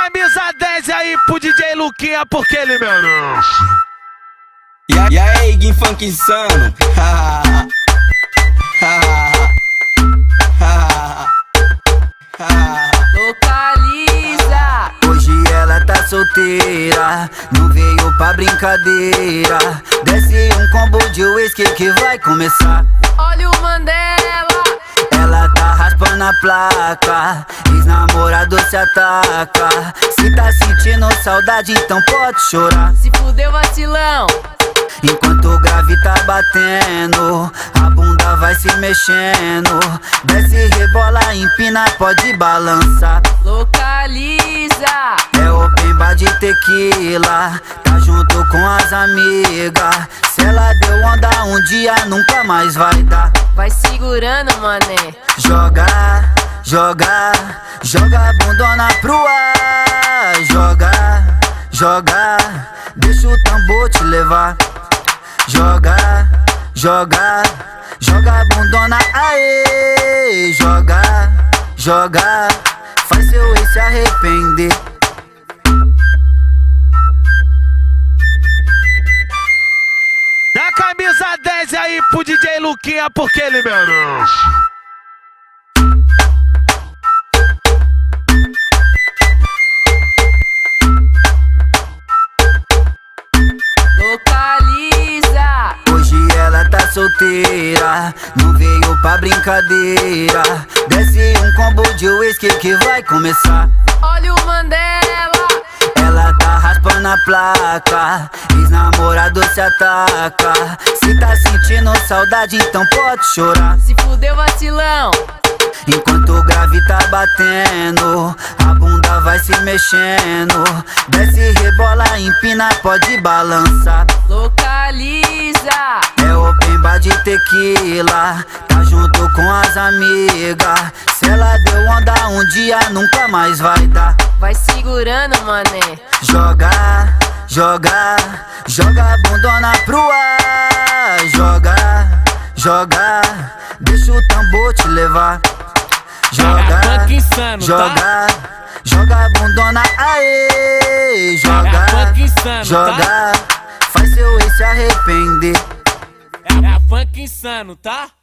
camisa 10 aí pro DJ Luquinha, porque ele merece. E aí, Gui Funk insano. Localiza. Hoje ela tá solteira, não veio pra brincadeira. Desce um combo de whisky que vai começar. Olha o Mandela. Ela tá raspando a placa, ex-namorado se ataca. Se tá sentindo saudade, então pode chorar. Se fudeu, vacilão. Enquanto o grave tá batendo, a bunda vai se mexendo. Desce, rebola, empina, pode balançar. Localiza. É open bar de tequila, tá junto com as amigas. Se ela deu onda um dia, nunca mais vai dar. Vai segurando, mané. Joga, joga, joga a bundona pro ar. Joga, joga, deixa o tambor te levar. Joga, joga, joga a bundona, aê. Joga, joga, faz seu ex se arrepender. Dá camisa 10 aí pro DJ Luquinha, porque ele merece. Localiza. Hoje ela tá solteira, não veio pra brincadeira. Desce um combo de whisky que vai começar. Olha o Mandela. Ela tá raspando a placa, ex-namorado se ataca. Se tá sentindo saudade, então pode chorar. Se fudeu, vacilão. Enquanto o grave tá batendo, a bunda vai se mexendo. Desce, rebola, empina, pode balançar. Localiza. É open bar de tequila, tá junto com as amigas. Se ela deu onda um dia, nunca mais vai dar. Vai segurando, mané. Joga, joga, joga a bundona pro ar. Joga, joga, deixa o tambor te levar. Joga, Funk insano, joga, joga a bundona, aê. Joga, Funk insano, joga, faz seu ex se arrepender. É funk insano, tá?